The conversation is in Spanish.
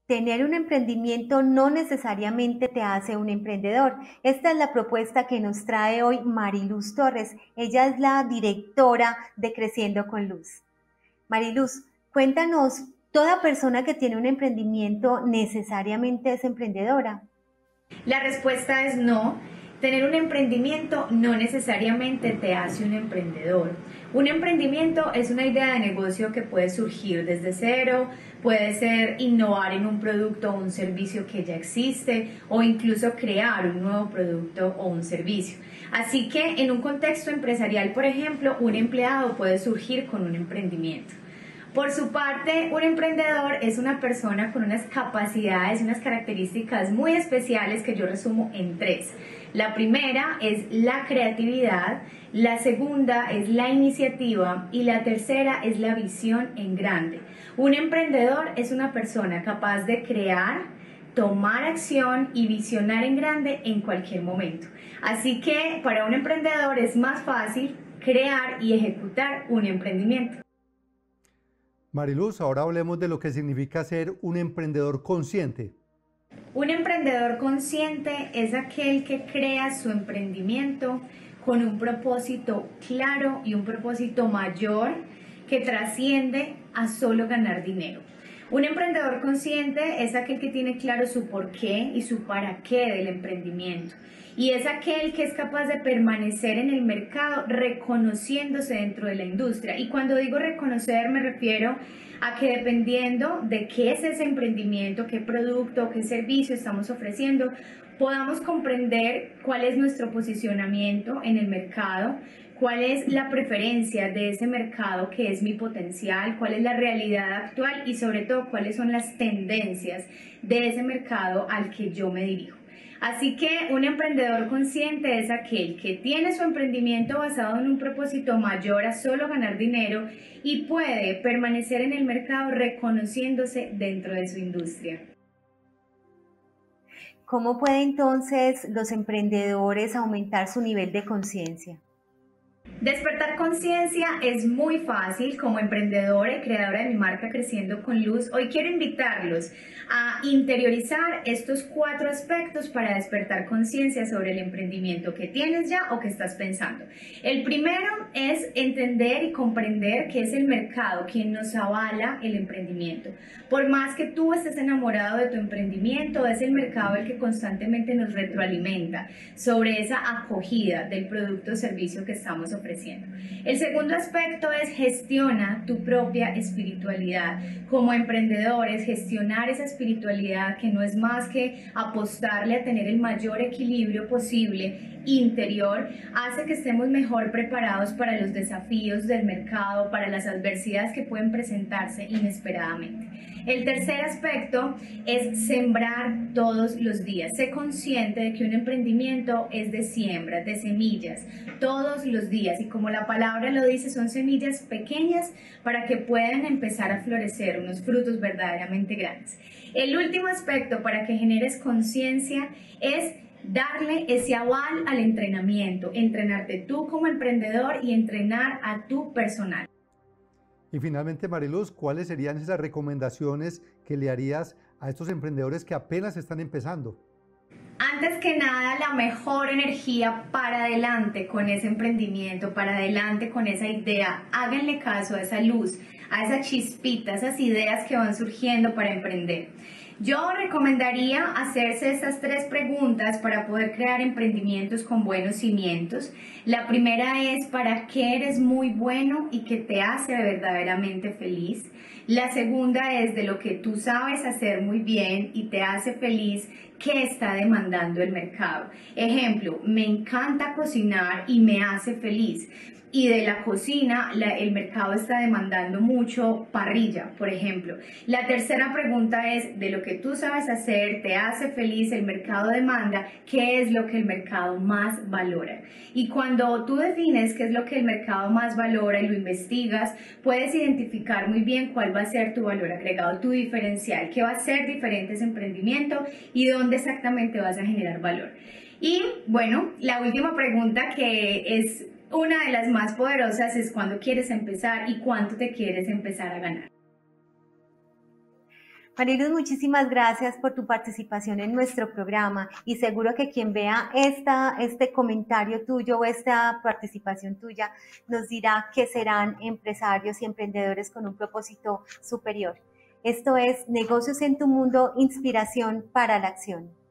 Tener un emprendimiento no necesariamente te hace un emprendedor. Esta es la propuesta que nos trae hoy Mariluz Torres. Ella es la directora de Creciendo con Luz. Mariluz, cuéntanos, ¿toda persona que tiene un emprendimiento necesariamente es emprendedora? La respuesta es no. Tener un emprendimiento no necesariamente te hace un emprendedor. Un emprendimiento es una idea de negocio que puede surgir desde cero, puede ser innovar en un producto o un servicio que ya existe o incluso crear un nuevo producto o un servicio. Así que en un contexto empresarial, por ejemplo, un empleado puede surgir con un emprendimiento. Por su parte, un emprendedor es una persona con unas capacidades y unas características muy especiales que yo resumo en tres. La primera es la creatividad, la segunda es la iniciativa y la tercera es la visión en grande. Un emprendedor es una persona capaz de crear, tomar acción y visionar en grande en cualquier momento. Así que para un emprendedor es más fácil crear y ejecutar un emprendimiento. Mariluz, ahora hablemos de lo que significa ser un emprendedor consciente. Un emprendedor consciente es aquel que crea su emprendimiento con un propósito claro y un propósito mayor que trasciende a solo ganar dinero. Un emprendedor consciente es aquel que tiene claro su porqué y su para qué del emprendimiento. Y es aquel que es capaz de permanecer en el mercado reconociéndose dentro de la industria. Y cuando digo reconocer me refiero a que dependiendo de qué es ese emprendimiento, qué producto, qué servicio estamos ofreciendo, podamos comprender cuál es nuestro posicionamiento en el mercado, cuál es la preferencia de ese mercado que es mi potencial, cuál es la realidad actual y sobre todo cuáles son las tendencias de ese mercado al que yo me dirijo. Así que un emprendedor consciente es aquel que tiene su emprendimiento basado en un propósito mayor a solo ganar dinero y puede permanecer en el mercado reconociéndose dentro de su industria. ¿Cómo pueden entonces los emprendedores aumentar su nivel de conciencia? Despertar conciencia es muy fácil. Como emprendedora y creadora de mi marca Creciendo con Luz, hoy quiero invitarlos a interiorizar estos 4 aspectos para despertar conciencia sobre el emprendimiento que tienes ya o que estás pensando. El primero es entender y comprender que es el mercado quien nos avala el emprendimiento. Por más que tú estés enamorado de tu emprendimiento, es el mercado el que constantemente nos retroalimenta sobre esa acogida del producto o servicio que estamos ofreciendo. El segundo aspecto es gestiona tu propia espiritualidad. Como emprendedores, gestionar esa espiritualidad que no es más que apostarle a tener el mayor equilibrio posible interior, hace que estemos mejor preparados para los desafíos del mercado, para las adversidades que pueden presentarse inesperadamente. El tercer aspecto es sembrar todos los días. Sé consciente de que un emprendimiento es de siembra, de semillas, todos los días. Y como la palabra lo dice, son semillas pequeñas para que puedan empezar a florecer unos frutos verdaderamente grandes. El último aspecto para que generes conciencia es darle ese aval al entrenamiento, entrenarte tú como emprendedor y entrenar a tu personal. Y finalmente, Mariluz, ¿cuáles serían esas recomendaciones que le harías a estos emprendedores que apenas están empezando? Antes que nada, la mejor energía para adelante con ese emprendimiento, para adelante con esa idea. Háganle caso a esa luz, a esa chispita, a esas ideas que van surgiendo para emprender. Yo recomendaría hacerse estas 3 preguntas para poder crear emprendimientos con buenos cimientos. La primera es ¿para qué eres muy bueno y qué te hace verdaderamente feliz? La segunda es de lo que tú sabes hacer muy bien y te hace feliz, ¿qué está demandando el mercado? Ejemplo, me encanta cocinar y me hace feliz. Y de la cocina, el mercado está demandando mucho parrilla, por ejemplo. La tercera pregunta es, de lo que tú sabes hacer, te hace feliz, el mercado demanda, ¿qué es lo que el mercado más valora? Y cuando tú defines qué es lo que el mercado más valora y lo investigas, puedes identificar muy bien cuál va a ser tu valor agregado, tu diferencial, qué va a ser diferente ese emprendimiento y dónde exactamente vas a generar valor. Y bueno, la última pregunta, que es una de las más poderosas, es cuándo quieres empezar y cuánto te quieres empezar a ganar. Mariluz, muchísimas gracias por tu participación en nuestro programa y seguro que quien vea este comentario tuyo o esta participación tuya nos dirá que serán empresarios y emprendedores con un propósito superior. Esto es Negocios en tu Mundo, inspiración para la acción.